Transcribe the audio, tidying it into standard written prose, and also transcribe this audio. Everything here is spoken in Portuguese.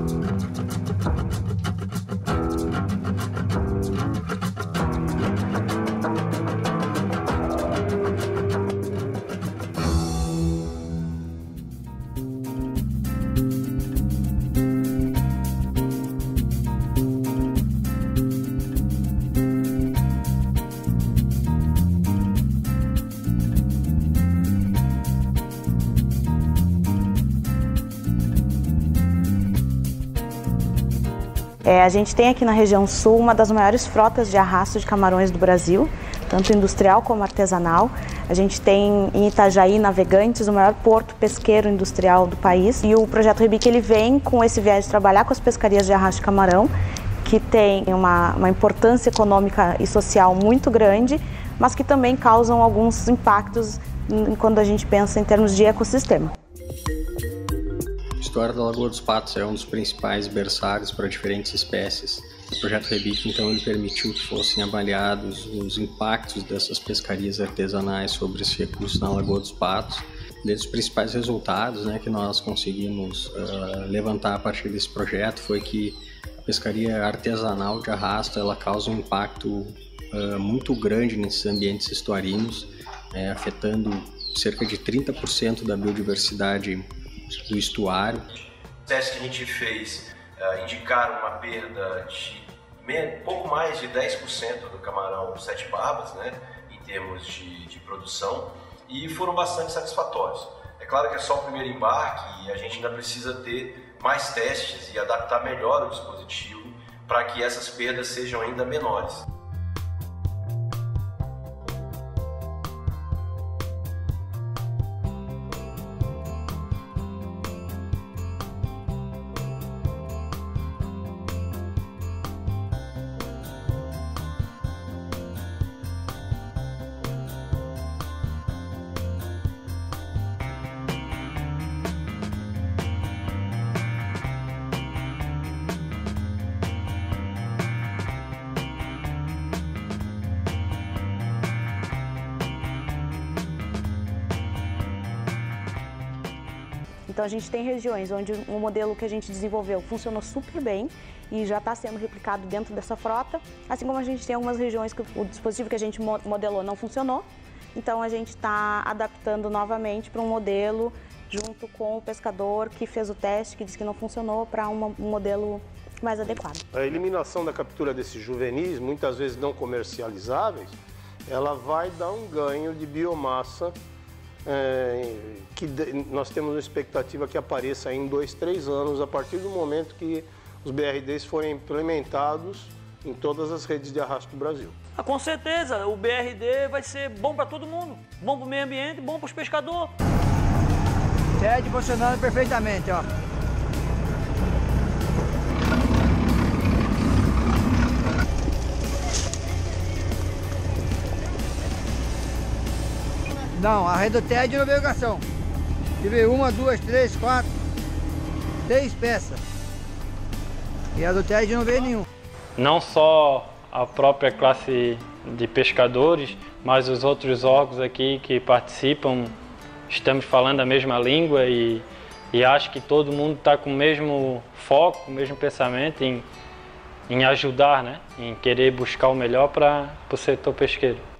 A gente tem aqui na região sul uma das maiores frotas de arrasto de camarões do Brasil, tanto industrial como artesanal. A gente tem em Itajaí, Navegantes, o maior porto pesqueiro industrial do país. E o Projeto Rebic ele vem com esse viés de trabalhar com as pescarias de arrasto de camarão, que tem uma importância econômica e social muito grande, mas que também causam alguns impactos quando a gente pensa em termos de ecossistema. A história da Lagoa dos Patos é um dos principais berçários para diferentes espécies. O Projeto Rebic, então, ele permitiu que fossem avaliados os impactos dessas pescarias artesanais sobre esse recurso na Lagoa dos Patos. Desde os principais resultados, que nós conseguimos levantar a partir desse projeto foi que a pescaria artesanal de arrasto ela causa um impacto muito grande nesses ambientes estuarinos, afetando cerca de 30% da biodiversidade do estuário. Os testes que a gente fez indicaram uma perda de pouco mais de 10% do camarão sete barbas, em termos de produção, e foram bastante satisfatórios. É claro que é só o primeiro embarque e a gente ainda precisa ter mais testes e adaptar melhor o dispositivo para que essas perdas sejam ainda menores. Então a gente tem regiões onde o modelo que a gente desenvolveu funcionou super bem e já está sendo replicado dentro dessa frota, assim como a gente tem algumas regiões que o dispositivo que a gente modelou não funcionou, então a gente está adaptando novamente para um modelo junto com o pescador que fez o teste, que disse que não funcionou, para um modelo mais adequado. A eliminação da captura desses juvenis, muitas vezes não comercializáveis, ela vai dar um ganho de biomassa que nós temos uma expectativa que apareça em 2, 3 anos, a partir do momento que os BRDs forem implementados em todas as redes de arrasto do Brasil. Com certeza, o BRD vai ser bom para todo mundo, bom para o meio ambiente, bom para os pescadores. TED funcionando perfeitamente, ó. Não, a rede do TED é navegação. Tive 1, 2, 3, 4, 6 peças. E a do TED não veio nenhum. Não só a própria classe de pescadores, mas os outros órgãos aqui que participam, estamos falando a mesma língua e acho que todo mundo está com o mesmo foco, o mesmo pensamento em ajudar, em querer buscar o melhor para o setor pesqueiro.